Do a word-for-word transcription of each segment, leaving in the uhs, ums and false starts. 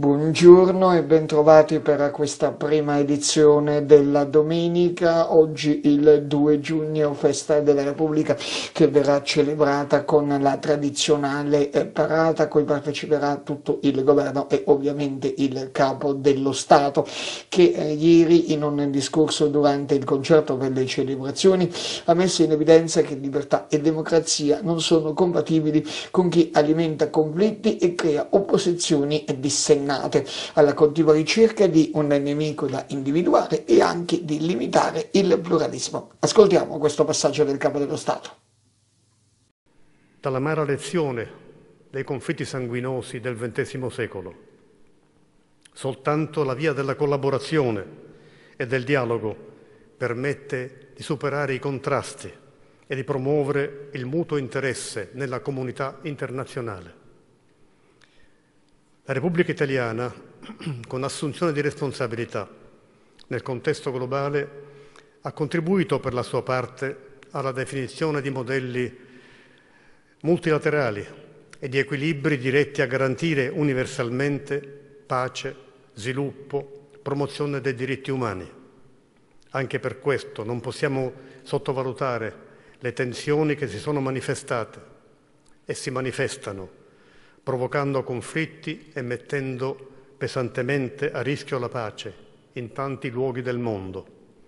Buongiorno e bentrovati per questa prima edizione della domenica, oggi il due giugno, festa della Repubblica, che verrà celebrata con la tradizionale parata a cui parteciperà tutto il governo e ovviamente il capo dello Stato, che eh, ieri in un discorso durante il concerto per le celebrazioni ha messo in evidenza che libertà e democrazia non sono compatibili con chi alimenta conflitti e crea opposizioni dissennate, alla continua ricerca di un nemico da individuare e anche di limitare il pluralismo. Ascoltiamo questo passaggio del Capo dello Stato. Dall'amara lezione dei conflitti sanguinosi del ventesimo secolo, soltanto la via della collaborazione e del dialogo permette di superare i contrasti e di promuovere il mutuo interesse nella comunità internazionale. La Repubblica Italiana, con assunzione di responsabilità nel contesto globale, ha contribuito per la sua parte alla definizione di modelli multilaterali e di equilibri diretti a garantire universalmente pace, sviluppo, promozione dei diritti umani. Anche per questo non possiamo sottovalutare le tensioni che si sono manifestate e si manifestano, provocando conflitti e mettendo pesantemente a rischio la pace in tanti luoghi del mondo.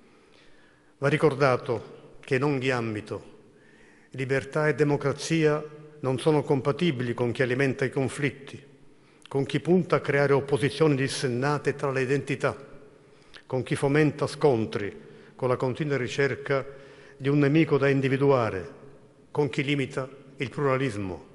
Va ricordato che in ogni ambito libertà e democrazia non sono compatibili con chi alimenta i conflitti, con chi punta a creare opposizioni dissennate tra le identità, con chi fomenta scontri con la continua ricerca di un nemico da individuare, con chi limita il pluralismo.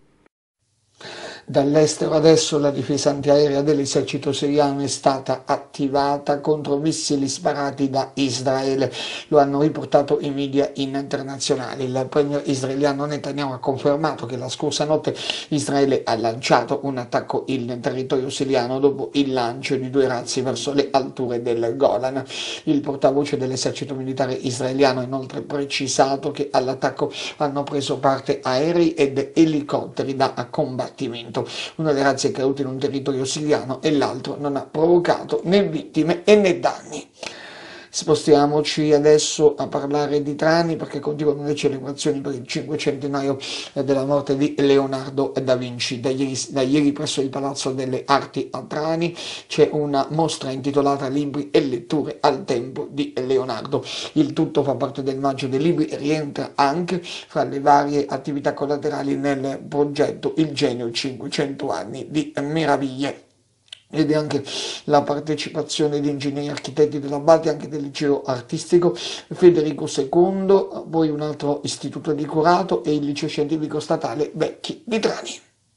Dall'estero adesso la difesa antiaerea dell'esercito siriano è stata attivata contro missili sparati da Israele. Lo hanno riportato i media internazionali. Il premier israeliano Netanyahu ha confermato che la scorsa notte Israele ha lanciato un attacco in territorio siriano dopo il lancio di due razzi verso le alture del Golan. Il portavoce dell'esercito militare israeliano ha inoltre precisato che all'attacco hanno preso parte aerei ed elicotteri da combattimento. Una delle razze è caduta in un territorio siriano e l'altro non ha provocato né vittime e né danni. Spostiamoci adesso a parlare di Trani, perché continuano le celebrazioni per il cinquecentenario della morte di Leonardo da Vinci. Da ieri, da ieri presso il Palazzo delle Arti a Trani c'è una mostra intitolata Libri e letture al tempo di Leonardo. Il tutto fa parte del Maggio dei Libri e rientra anche fra le varie attività collaterali nel progetto Il Genio cinquecento anni di meraviglie. Ed è anche la partecipazione di ingegneri e architetti dell'Abate, anche del liceo artistico Federico secondo, poi un altro istituto di curato e il liceo scientifico statale Vecchi di Trani.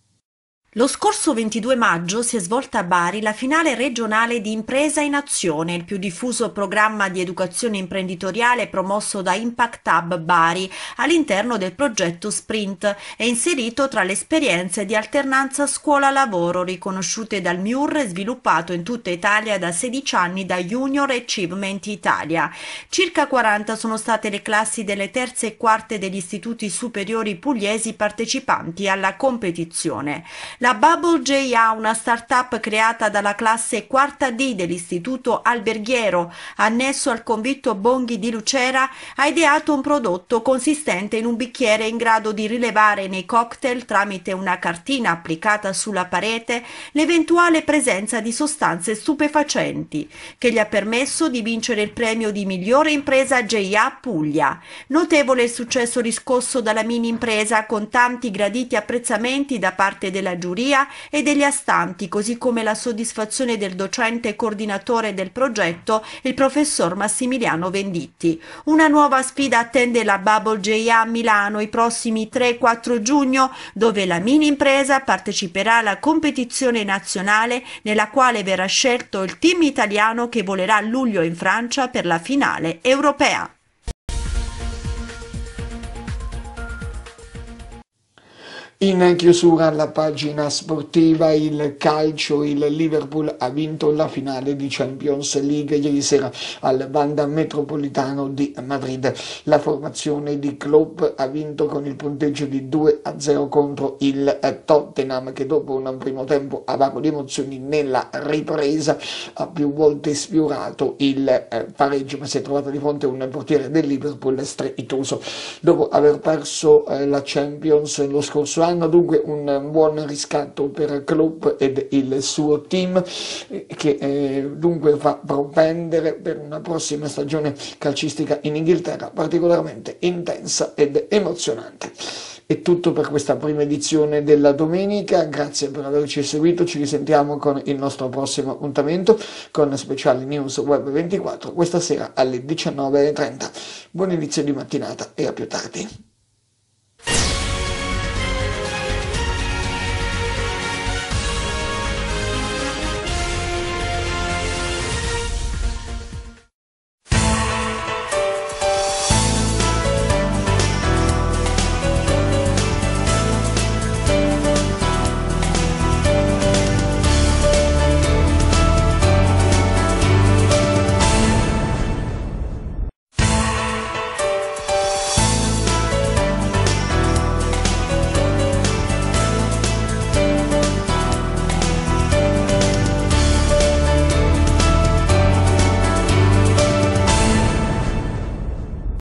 Lo scorso ventidue maggio si è svolta a Bari la finale regionale di Impresa in Azione, il più diffuso programma di educazione imprenditoriale promosso da Impact Hub Bari all'interno del progetto Sprint e inserito tra le esperienze di alternanza scuola-lavoro riconosciute dal M I U R e sviluppato in tutta Italia da sedici anni da Junior Achievement Italia. Circa quaranta sono state le classi delle terze e quarte degli istituti superiori pugliesi partecipanti alla competizione. La Bubble J A, una start-up creata dalla classe quarta D dell'Istituto Alberghiero, annesso al convitto Bonghi di Lucera, ha ideato un prodotto consistente in un bicchiere in grado di rilevare nei cocktail, tramite una cartina applicata sulla parete, l'eventuale presenza di sostanze stupefacenti, che gli ha permesso di vincere il premio di migliore impresa J A Puglia. Notevole il successo riscosso dalla mini impresa, con tanti graditi apprezzamenti da parte della giuria e degli astanti, così come la soddisfazione del docente coordinatore del progetto, il professor Massimiliano Venditti. Una nuova sfida attende la Bubble J A a Milano i prossimi tre e quattro giugno, dove la mini impresa parteciperà alla competizione nazionale, nella quale verrà scelto il team italiano che volerà a luglio in Francia per la finale europea. In chiusura alla pagina sportiva, il calcio, il Liverpool ha vinto la finale di Champions League ieri sera al Wanda Metropolitano di Madrid. La formazione di Klopp ha vinto con il punteggio di due a zero contro il Tottenham, che dopo un primo tempo a vago di emozioni nella ripresa ha più volte sfiorato il pareggio, ma si è trovato di fronte a un portiere del Liverpool strepitoso. Dopo aver perso la Champions lo scorso anno, dunque un buon riscatto per Klopp ed il suo team, che eh, dunque fa propendere per una prossima stagione calcistica in Inghilterra particolarmente intensa ed emozionante. È tutto per questa prima edizione della domenica, grazie per averci seguito, ci risentiamo con il nostro prossimo appuntamento con Speciali News Web ventiquattro questa sera alle diciannove e trenta. Buon inizio di mattinata e a più tardi.